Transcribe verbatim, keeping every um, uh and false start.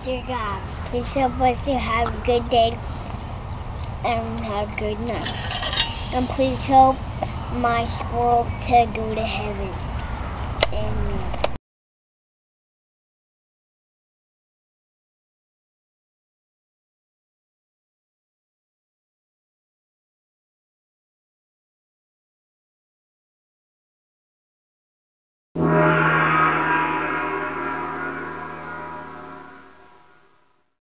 dear God, please help us to have a good day and have a good night. And please help my squirrel to go to heaven. And